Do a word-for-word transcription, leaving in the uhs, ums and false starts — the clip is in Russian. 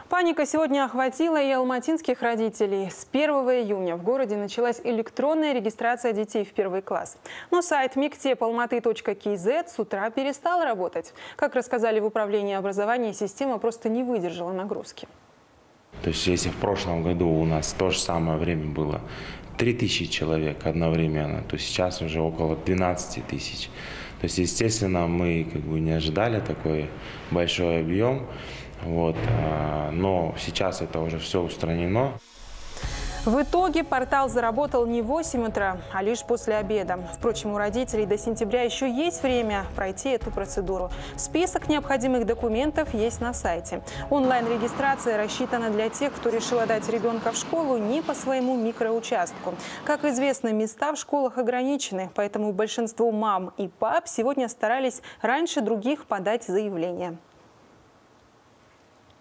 Паника сегодня охватила и алматинских родителей. С первого июня в городе началась электронная регистрация детей в первый класс. Но сайт мектеп алматы точка кз с утра перестал работать. Как рассказали в управлении образования, система просто не выдержала нагрузки. То есть если в прошлом году у нас то же самое время было три тысячи человек одновременно, то сейчас уже около двенадцати тысяч. То есть, естественно, мы как бы не ожидали такой большой объем, вот, но сейчас это уже все устранено. В итоге портал заработал не в восемь утра, а лишь после обеда. Впрочем, у родителей до сентября еще есть время пройти эту процедуру. Список необходимых документов есть на сайте. Онлайн-регистрация рассчитана для тех, кто решил отдать ребенка в школу не по своему микроучастку. Как известно, места в школах ограничены, поэтому большинство мам и пап сегодня старались раньше других подать заявление.